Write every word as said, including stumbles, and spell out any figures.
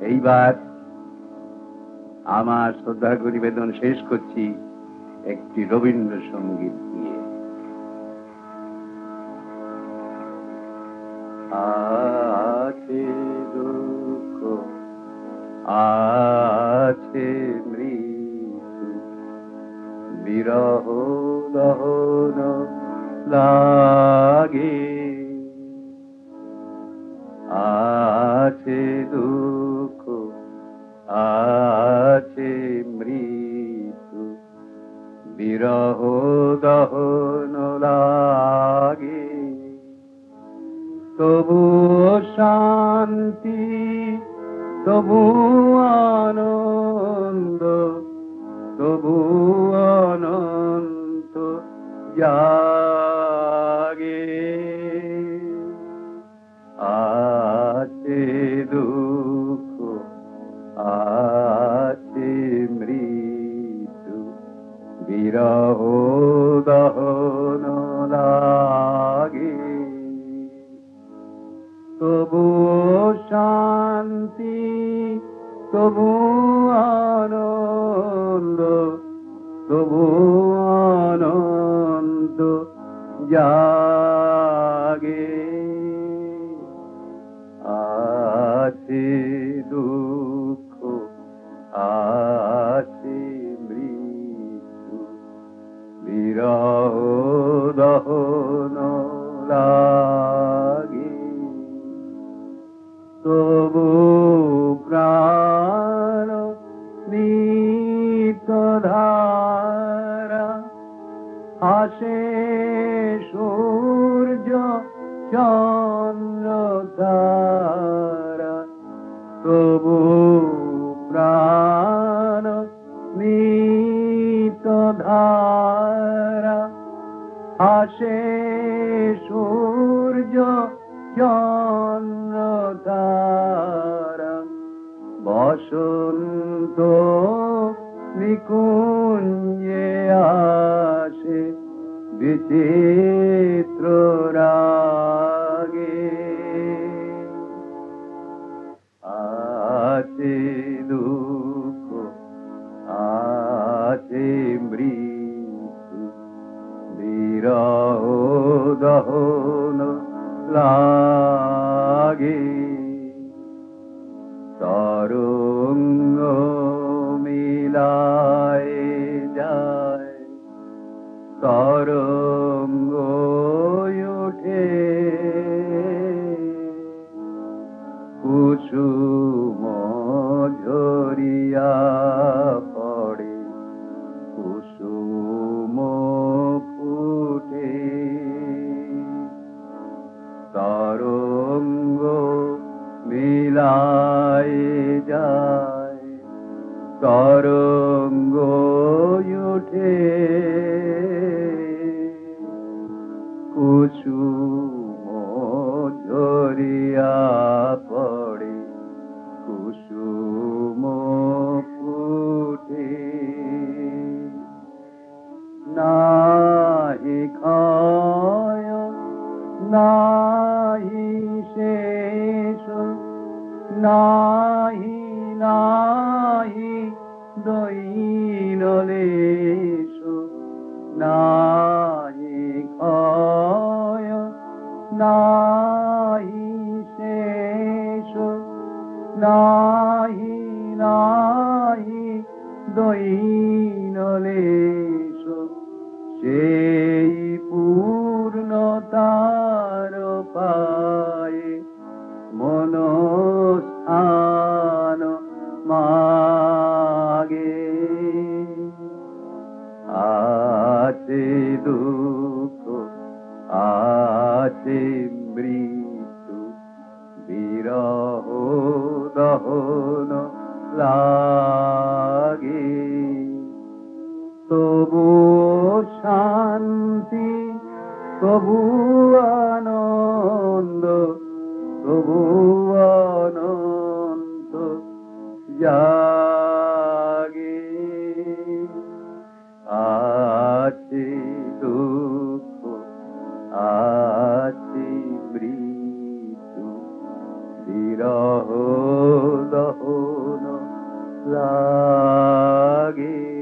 এইবার আমার শ্রদ্ধার্ঘ্য নিবেদন শেষ করছি একটি রবীন্দ্রসঙ্গীত দিয়ে। আছে দুঃখ, আছে মৃত্যু, বিরহ দহন লাগে। আছে দুঃখ, আছে মৃত্যু, বিরহ দহন লাগে। তবু শান্তি, তবু আনন্দ, তবু অনন্ত জাগে। আছে দুঃখ, আছে মৃত্যু, বিরহ দহন লাগে। তবু শান্তি, তবু আনন্দ, তবু অনন্ত জাগে। আছে দুঃখ, আছে মৃত্যু, বিরহ দহন লাগে। তবু প্রাণ নিত্যধারা, হাসে সূর্য চন্দ্র তারা। তবু প্রাণ নিত্যধারা, হাসে সূর্য চন্দ্র তারা। বসন্ত নিকুঞ্জে আসে বিচিত্র রাগে। আছে দুঃখ, আছে মৃত্যু, বিরহ দহন লাগে। তরঙ্গ মিলায় যায়, তরঙ্গ ওঠে, কুসুম ঝরিয়া পড়ে, কুসুম ফুটে। তরঙ্গ মিলায় যায়, তরঙ্গ ওঠে, কুসুম ঝরিয়া পড়ে, কুসুম ফুটে। নাহি ক্ষয়, নাহি শেষ, নাহি নাহি দৈন লেশ। নাহি ক্ষয়, নাহি শেষ, নাহি নাহি দৈন লেশ। সেই পূর্ণতার পায়ে মনস্থান মাগে। আছে দুঃখ, আছে মৃত্যু, বিরহ দহন লাগে। তবু শান্তি, তবু আনন্দ, তবু অনন্ত জাগে। আছে দুঃখ, আছে মৃত্যু, বিরহ দহন লাগে